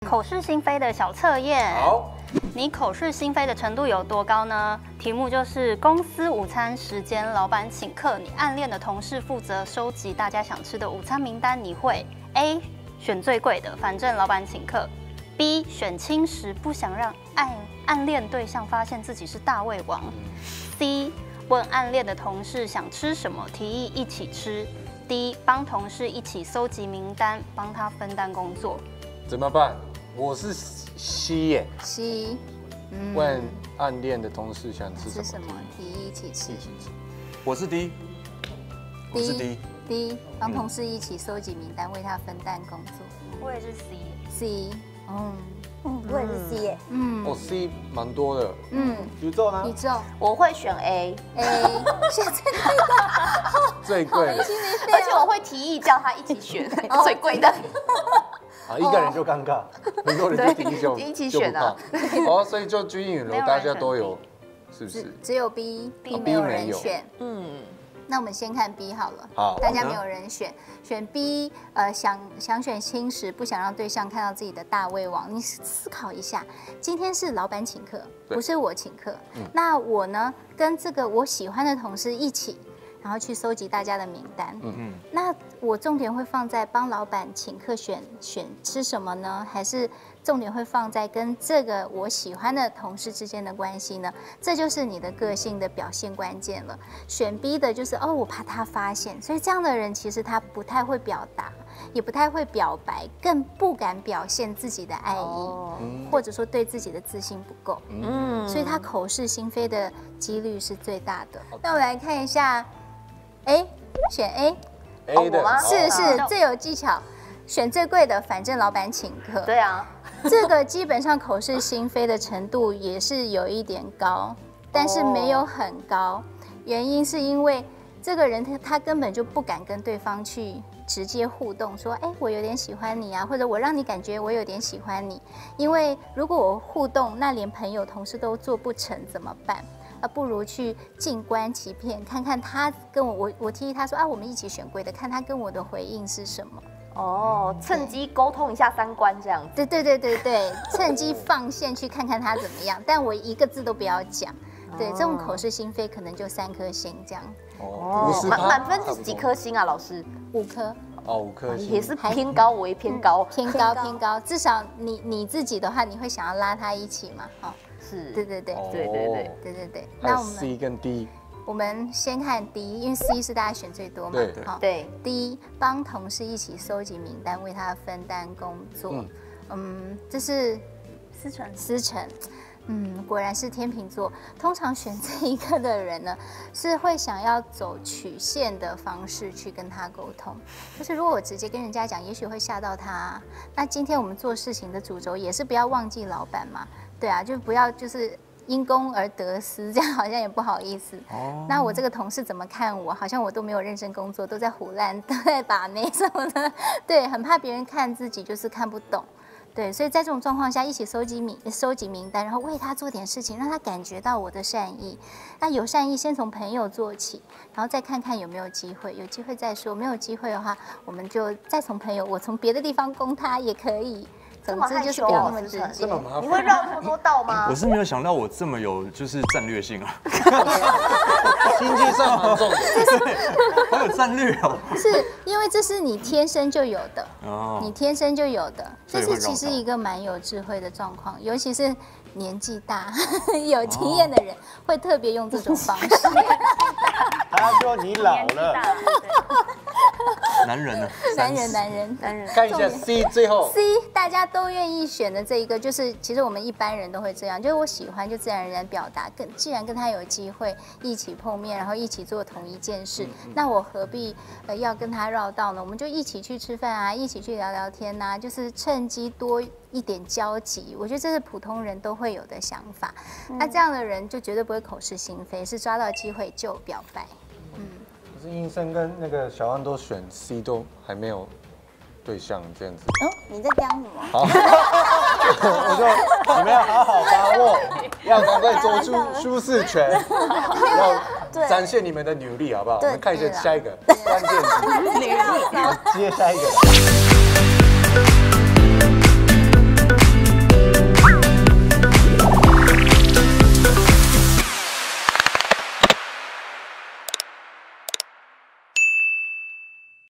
口是心非的小测验。 好， 你口是心非的程度有多高呢？题目就是公司午餐时间，老板请客，你暗恋的同事负责收集大家想吃的午餐名单，你会 A 选最贵的，反正老板请客 ；B 选轻食，不想让暗恋对象发现自己是大胃王；C 问暗恋的同事想吃什么，提议一起吃；D 帮同事一起搜集名单，帮他分担工作。 怎么办？我是 C 耶。 C， 问暗恋的同事想吃什么？ 吃什么？提议一起吃。 我是 D， 我是 D。 D 帮同事一起收集名单，为他分担工作。 我也是 C。 C， 我也是 C 耶。 哦 C 蛮多的。 宇宙呢？ 宇宙我会选 A， 选最贵最贵的。 而且我会提议叫他一起选最贵的。 啊，一个人就尴尬， 很多人就一起选啊。 哦，所以就均匀了，大家都有，是不是？ 只有 B 没有人选。那我们先看 B 好了。 好， 大家没有人选，选 B，想选轻食，不想让对象看到自己的大胃王。你思考一下，今天是老板请客，不是我请客。那我呢，跟这个我喜欢的同事一起，然后去搜集大家的名单。那我重点会放在帮老板请客选吃什么呢？还是重点会放在跟这个我喜欢的同事之间的关系呢？这就是你的个性的表现关键了。选 B 的就是我怕他发现，所以这样的人其实他不太会表达，也不太会表白，更不敢表现自己的爱意，或者说对自己的自信不够。所以他口是心非的几率是最大的。那我们来看一下 A， 选 A 的是最有技巧。选最贵的，反正老板请客。 对啊， 这个基本上口是心非的程度也是有一点高，但是没有很高。原因是因为这个人他根本就不敢跟对方去直接互动，说我有点喜欢你啊，或者我让你感觉我有点喜欢你。因为如果我互动，那连朋友同事都做不成怎么办？不如去静观其变，看看他跟我提议他说我们一起选贵的，看他跟我的回应是什么。 趁机沟通一下三观这样子。 对，趁机放线去看看他怎么样，但我一个字都不要讲。对，这种口是心非可能就3颗星这样。 满分是几颗星啊，老师 ？5颗。 5颗星也是偏高，我也偏高， 偏高。至少你自己的话，你会想要拉他一起嘛？ 是， 对。 那我们 C 跟 D。 我们先看 D， 因为 C 是大家选最多嘛。 对。 D 帮同事一起收集名单，为他分担工作。这是思成。果然是天秤座。通常选这一个的人呢，是会想要走曲线的方式去跟他沟通。就是如果我直接跟人家讲，也许会吓到他。那今天我们做事情的主轴也是不要忘记老板嘛。对啊，就不要就是因公而得私，这样好像也不好意思。那我这个同事怎么看我？好像我都没有认真工作，都在唬烂，都在把妹什么的。对，很怕别人看自己就是看不懂。对，所以在这种状况下，一起收集名单，然后为他做点事情，让他感觉到我的善意。那有善意，先从朋友做起，然后再看看有没有机会，有机会再说。没有机会的话，我们就再从朋友，我从别的地方攻他也可以。总之就是不要那么直接。 你会绕这么多道吗？ 我是没有想到我这么有就是战略性啊， 经济上蛮重的， 好有战略哦。 是因为这是你天生就有的，你天生就有的，这是其实一个蛮有智慧的状况，尤其是年纪大、有经验的人会特别用这种方式。 他说你老了。男人呢？ 男人。 看一下 C 最后 C 大家都愿意选的这一个，就是其实我们一般人都会这样，就是我喜欢就自然而然表达，既然跟他有机会一起碰面，然后一起做同一件事，那我何必要跟他绕道呢？我们就一起去吃饭啊，一起去聊聊天呐，就是趁机多一点交集。我觉得这是普通人都会有的想法。那这样的人就绝对不会口是心非，是抓到机会就表白。 可是英生跟那个小安都选 C， 都还没有对象这样子。 你在讲什么？ 好，我就你们要好好把握，要赶快做出舒适权，要展现你们的努力，好不好？我们看一下下一个关键词， 努力， 接下一个。